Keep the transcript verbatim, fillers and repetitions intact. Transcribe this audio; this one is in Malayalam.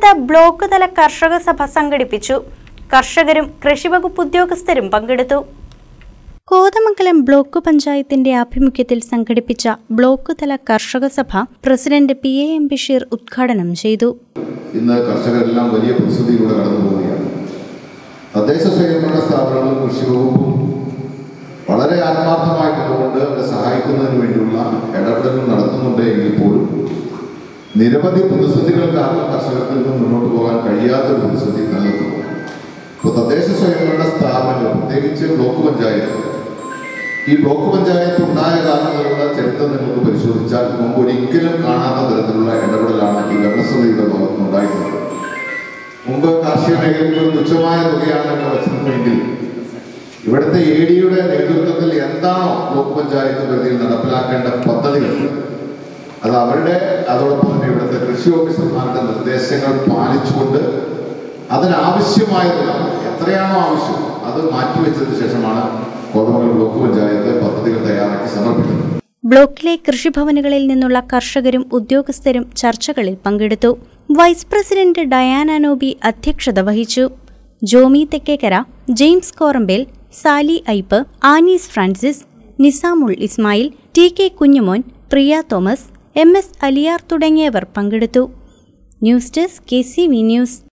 കോതമംഗലത്ത് ബ്ലോക്ക് തല കർഷക സഭ സംഘടിപ്പിച്ചു. കർഷകരും കൃഷിവകുപ്പ് ഉദ്യോഗസ്ഥരും പങ്കെടുത്തു. കോതമംഗലം ബ്ലോക്ക് പഞ്ചായത്തിന്റെ ആഭിമുഖ്യത്തിൽ സംഘടിപ്പിച്ച ബ്ലോക്ക് തല കർഷക സഭ president P A M Basheer ഉദ്ഘാടനം ചെയ്തു. ഇന്ന് കർഷകരെല്ലാം വലിയ പ്രതിസന്ധിയിലൂടെ കടന്നു പോവുകയാണ്. തദ്ദേശ സ്വയംഭരണ സ്ഥാപനങ്ങളും കൃഷിവകുപ്പും വളരെ ആത്മാർത്ഥമായിട്ടുകൊണ്ട് അവരെ സഹായിക്കുന്നതിന് വേണ്ടിയുള്ള ഇടപെടലുകൾ നടത്തുന്നുണ്ട് എങ്കിൽ പോലും നിരവധി പ്രതിസന്ധികൾ കാരണം കർഷകർക്ക് നിന്ന് മുന്നോട്ട് പോകാൻ കഴിയാത്തൊരു പ്രതിസന്ധി നിലനിൽക്കുന്നു. ഇപ്പോൾ തദ്ദേശ സ്വയംഭരണ സ്ഥാപനങ്ങൾ, പ്രത്യേകിച്ച് ബ്ലോക്ക് പഞ്ചായത്ത്, ഈ ബ്ലോക്ക് പഞ്ചായത്ത് ഉണ്ടായ കാലങ്ങളിലുള്ള ചരിത്രം നിങ്ങൾക്ക് പരിശോധിച്ചാൽ മുമ്പ് ഒരിക്കലും കാണാത്ത തരത്തിലുള്ള ഇടപെടലാണ് ഈ ഭരണസമിതിയുടെ ഭാഗത്ത് ഉണ്ടായിട്ടുള്ളത്. മുമ്പ് കാർഷിക മേഖലയ്ക്ക് ഒരു തുച്ഛമായ തുകയാണ് ഇവിടെ വച്ചിരുന്നതെങ്കിൽ ഇവിടുത്തെ എ ഡിയുടെ നേതൃത്വത്തിൽ എന്താണോ ബ്ലോക്ക് പഞ്ചായത്ത് പരിധിയിൽ നടപ്പിലാക്കേണ്ട പദ്ധതികൾ, അത് അവരുടെ അതോടൊപ്പം തന്നെ ഇവിടുത്തെ കൃഷി ഓഫീസർമാരുടെ നിർദ്ദേശങ്ങൾ പാലിച്ചുകൊണ്ട് അതിനാവശ്യമായ തുക എത്രയാണോ ആവശ്യം അത് മാറ്റിവെച്ചതിന് ശേഷമാണ് കോതമംഗലം ബ്ലോക്ക് പഞ്ചായത്ത് പദ്ധതികൾ തയ്യാറാക്കി സമർപ്പിക്കുന്നത്. ബ്ലോക്കിലെ കൃഷിഭവനുകളിൽ നിന്നുള്ള കർഷകരും ഉദ്യോഗസ്ഥരും ചർച്ചകളിൽ പങ്കെടുത്തു. വൈസ് പ്രസിഡന്റ് ഡയാന നോബി അധ്യക്ഷത വഹിച്ചു. Jomi Thekkekkara, James Korambel, Sally Aipp, Annies Francis, Nizamul Ismail, T K Kunjumon, Priya Thomas, M S Aliyar തുടങ്ങിയവർ പങ്കെടുത്തു. News desk K C V news.